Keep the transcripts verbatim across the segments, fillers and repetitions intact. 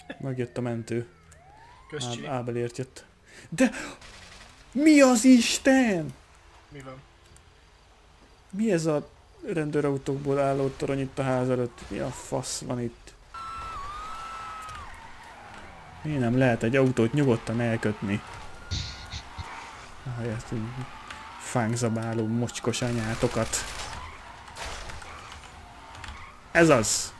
Megjött a mentő. Köszönjük. Ábelért jött. De... Mi az Isten? Mi van? Mi ez a rendőrautókból álló torony itt a ház előtt? Mi a fasz van itt? Mi nem lehet egy autót nyugodtan elkötni? Ahelyett, hogy fánkzabáló mocskos anyátokat. Ez az!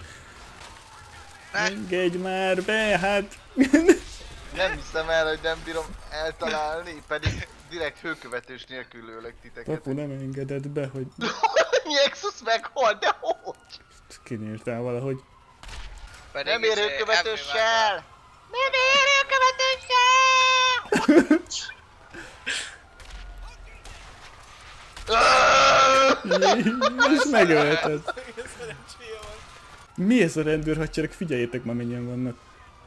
Engedj már be, hát... Nem hiszem el, hogy nem bírom eltalálni, pedig direkt hőkövetős nélkül lőlek titeket. Papu nem engedett be, hogy... Nexus meghalt, de hogy? Kinyírtál valahogy. Pedig Nem ér izé, hőkövetőssel! Emmy Nem ér hőkövetőssel! És megölted. Ez szerencséje van. Mi ez a rendőrhadsereg? Figyeljétek már mennyien vannak.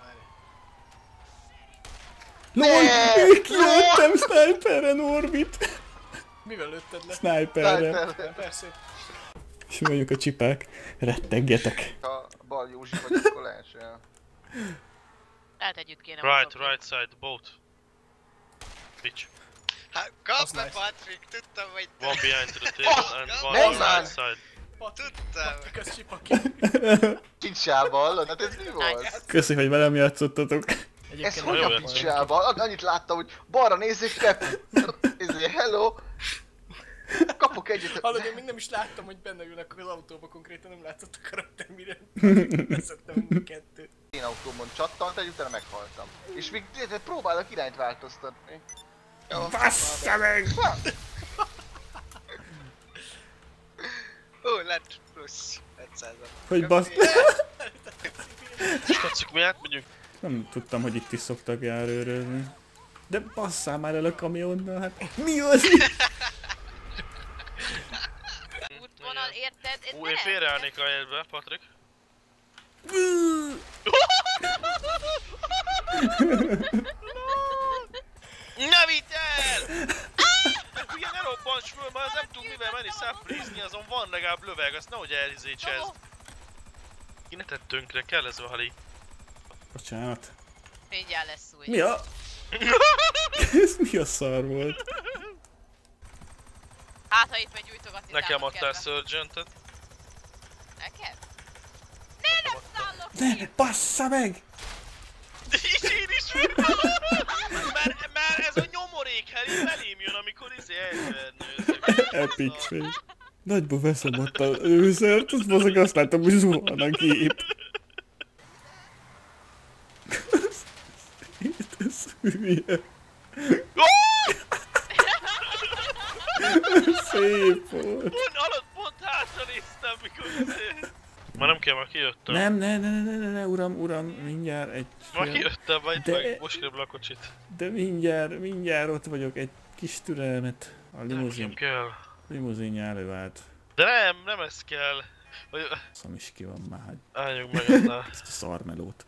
LOL! Kilőttem sniperre Norbit! Mivel lőtted le? Sniperre. Sniper. Persze. És mondjuk a csipák. Rettegjetek. Ha bal Józsi vagy, akkor leesel. Lehet együtt kéne Right, mozogni. right side, boat. Bitch. Hát Az kapd meg, nice. Patrick, tudtam, hogy te... One behind to the table and one menj on már! right side. Tudtam. Patrik, az csipaki. Picsába, hallod? Hát ez mi volt? Köszi, hogy velem játszottatok. Ez Egyébként hogy jó a jött. picsába? Annyit láttam, hogy balra néz és Pepu. Ezért hello. Kapok egyet. Hallod, én még nem is láttam, hogy benne ülnek az autóba, konkrétan nem látszott a karakter, mire veszettem mindkettőt. Én autómon csattant, egy utána meghaltam. És még próbálok irányt változtatni. Bassza meg! Ó, lett plusz ötszázat. Hogy bassz... Srácok, mi átmegyünk? Nem tudtam, hogy itt is szoktak járőrözni. De basszál már el a kamionnal, hát mi az? Útvonal, érted? Ú, én félreállnék a helyedbe, Patrik. Ne vidd el! Meg ugye ne robbants föl, már nem tud mivel menni száfrízni, azon van legalább löveg, azt nehogy elizécsezd. Ki ne tett tönkre, kell ez a hali. Bocsánat. Mindjárt lesz új. Mi a... Ez mi a szar volt? Hát, ha itt megy gyújtogatni. Nekem támad adtál kertbe. Surgentet. Nekem? Ne, nem szállok Ne, bassza meg! És én is megvan! Mert, mert ez a nyomorék heli belém jön, amikor izé elvernőzök. Epic face. Nagyba veszem ott a lőszert, azt baszok, azt látom, hogy zuhan a gép. Ez hülye. Szép volt. Pont alatt, pont hátra néztem, mikor izé... Már nem kell, már kijöttem. Nem, ne, ne, ne, ne, ne, uram, uram, mindjárt egy Már fél... kijöttem, vagy De- meg most kérem le a kocsit. De mindjárt, mindjárt ott vagyok, egy kis türelmet. A Nem limuzin, kell. limuzinja előállt. De nem, nem ez kell. Vagy... Szom is ki van már, hát Álljunk meg annál. ezt a szarmelót.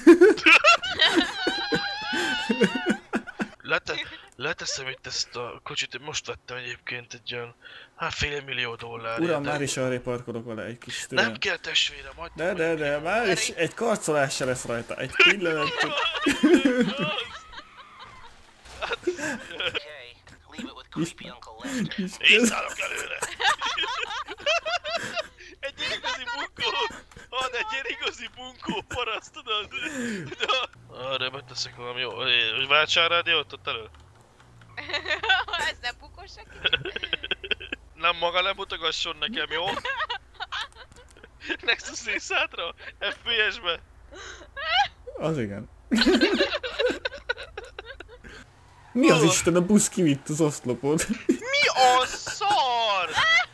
Lete, leteszem itt ezt a kocsit, most vettem egyébként egy olyan, hát fél millió dollár. Uram, már is arra parkolok vele egy kis türelmet. Nem kell testvére, majd... De, de, de, már is egy karcolás se lesz rajta. Egy pillanat. Kis, kis Én köz... szállok előre! Egy igazi bunkó! Ad egy igazi bunkó paraszt, tudod? Arra beteszek valami jó. Hogy váltsál rádiót ott elő? Ez nem bukós neki? Nem maga lemutogasson nekem, jó? Nexus néz hátra! ef pé es-be! Az igen. Mi az Isten, a busz kivitt az oszlopot? Mi a szar?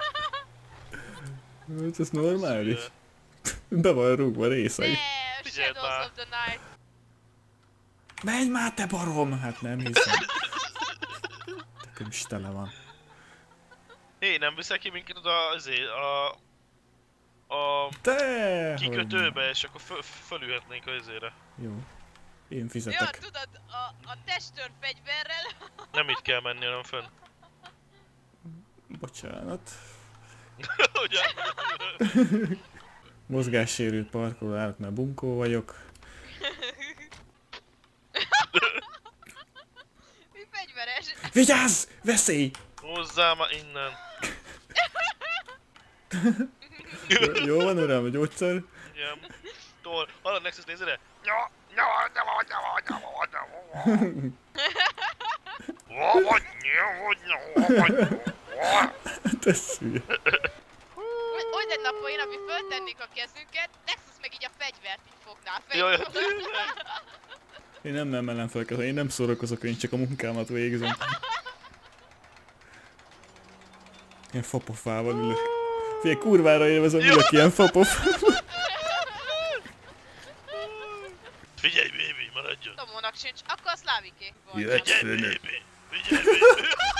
Hát ez normális. Be van rúgva részei. Ne, Figyeld Shadows már. of the Night. Menj már, te barom! Hát nem hiszem. Tekem is tele van. Hé, nem viszel ki minket oda azért a... a Te! kikötőbe, és akkor föl, fölülhetnénk a izére. Jó. Én Ja, fizetek. tudod, a, a testőr fegyverrel. Nem itt kell menni, hanem fönn. Bocsánat. Ugyan? Mozgássérült parkoló állatnál bunkó vagyok. Mi fegyveres? Vigyázz! Veszély! Hozzá már innen. Jó, jó van uram, a gyógyszer? Igen. Tol, hallod Nexus nézere? Te szülye. Úgy- Úgy egy nap olyan, ami föltennék a kezünket, Nexus meg így a fegyvert így fogná a Jaj, fejünkbe. Én nem emelem fel, a- én nem szórakozok, én csak a munkámat végzem. Ilyen fapofával ülök. Figyelj, kurvára élvezem, ülök ilyen fapofával. Figyelj, baby, maradjon! Tomónak sincs, akkor a szláviké volt. Jöhet Figyelj, főnök. baby! Figyelj, baby!